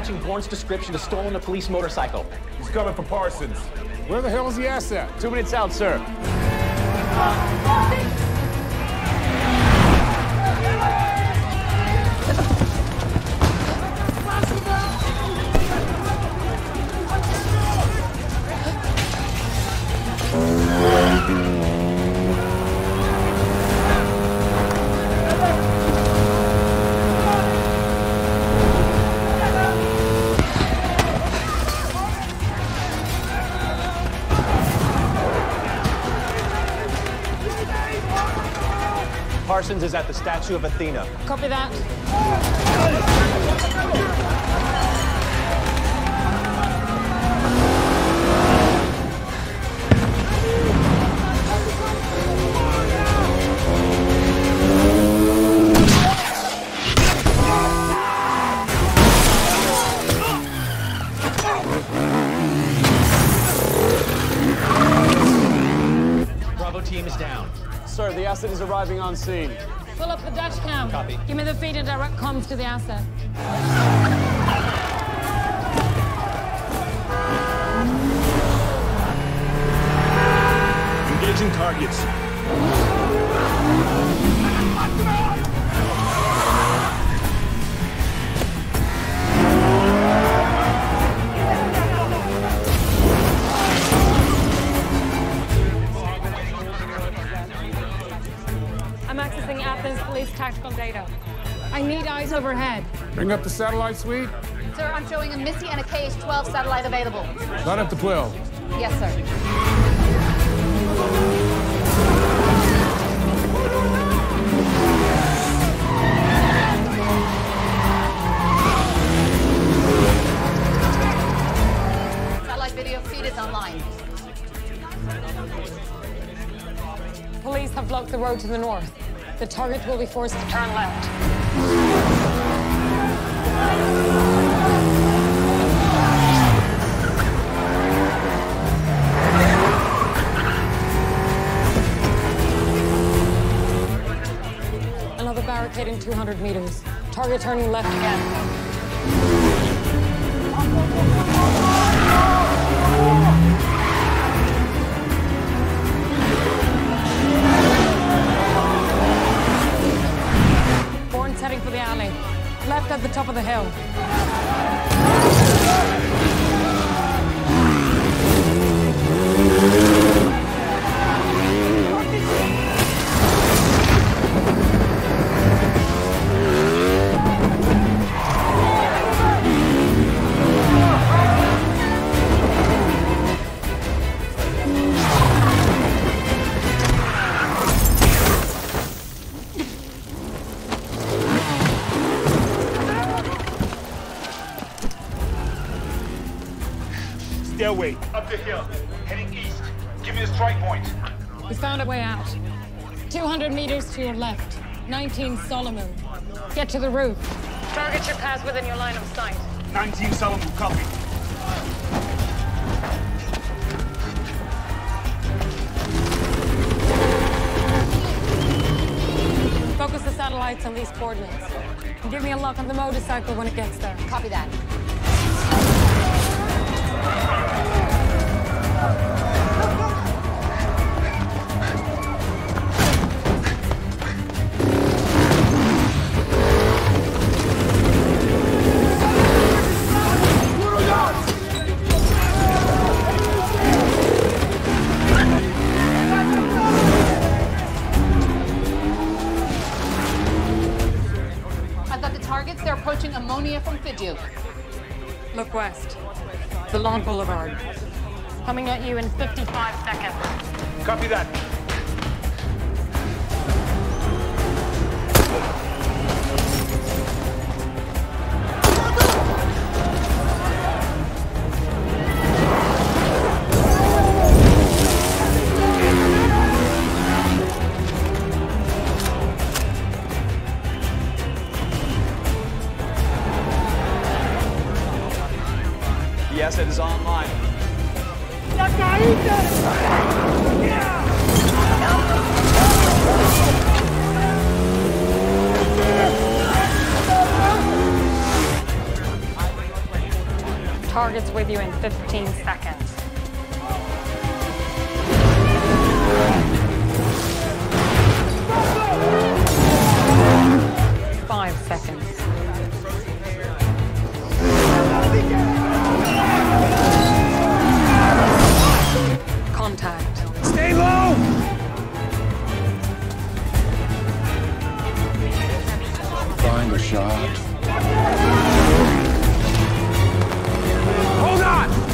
matching Bourne's description to stolen a police motorcycle. He's coming for Parsons. Where the hell is the asset? 2 minutes out, sir. Parsons is at the statue of Athena. Copy that. Bravo team is down. Sir, the asset is arriving on scene. Pull up the dash cam. Copy. Give me the feed and direct comms to the asset. Engaging targets. I'm accessing Athens police tactical data. I need eyes overhead. Bring up the satellite suite. Sir, I'm showing a Misty and a KH-12 satellite available. Light up the 12. Yes, sir. Satellite video feed is online. Police have blocked the road to the north. The target will be forced to turn left. Another barricade in 200 meters. Target turning left again. Bourne's heading for the alley. Left at the top of the hill. Stairway. Up the hill. Heading east. Give me a strike point. We found a way out. 200 meters to your left. 19 Solomon. Get to the roof. Target should pass within your line of sight. 19 Solomon, copy. Focus the satellites on these coordinates. And give me a lock on the motorcycle when it gets there. Copy that. I've got the targets. They're approaching ammonia from Fidu. Look west. The Lawn Boulevard. Coming at you in 55 seconds. Copy that. The asset is online. Target's with you in 15 seconds. 5 seconds. Contact. Stay low! Find a shot. Hold on!